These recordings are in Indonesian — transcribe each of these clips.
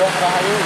Dong Rahayu.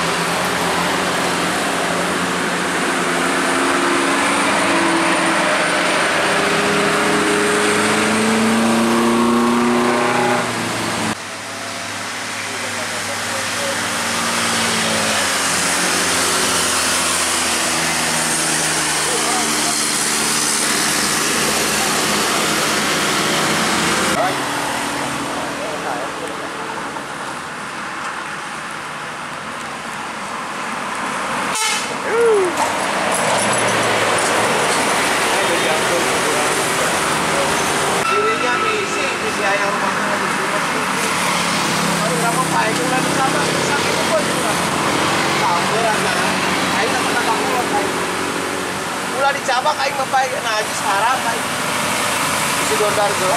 Dicabak aing bapak najis haram aing. Si Gondar geus.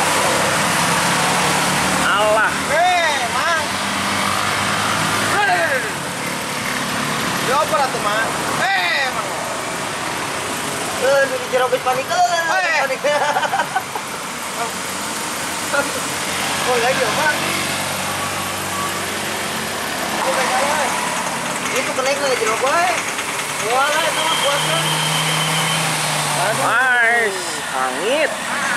Allah. Mang. Yo apa atuh, Mang? Mang. Di jerobit panik panik. Oh, lagi yo, Mang. Itu kenaik lagi jerobit wae. Wala eta mah puasa. Nice, hangit.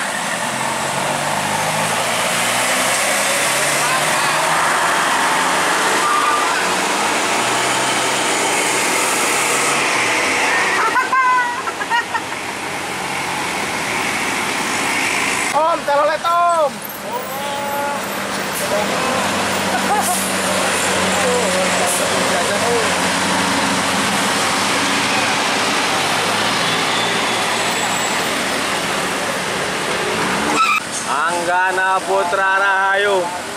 Om, telolet Om. Anggana Putra Rahayu.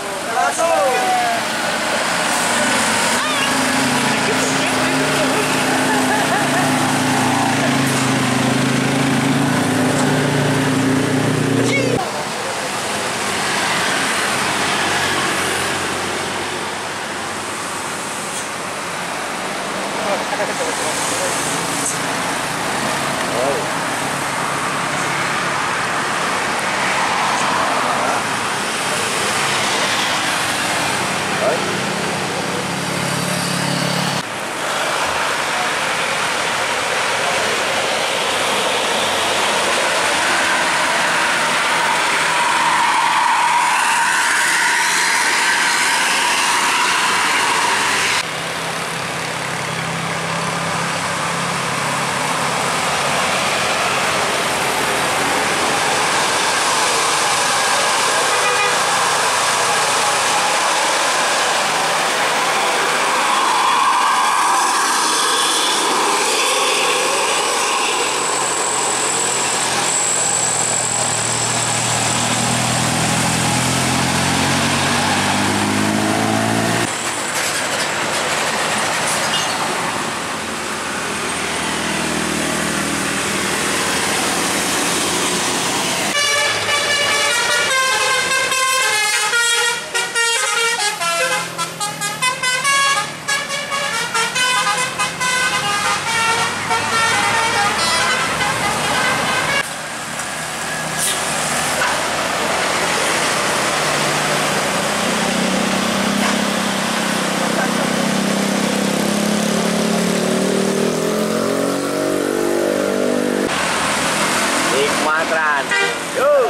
Hikmatran. Yuk.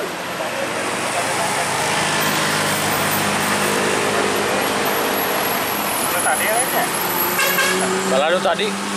Tadi aja. Balado tadi.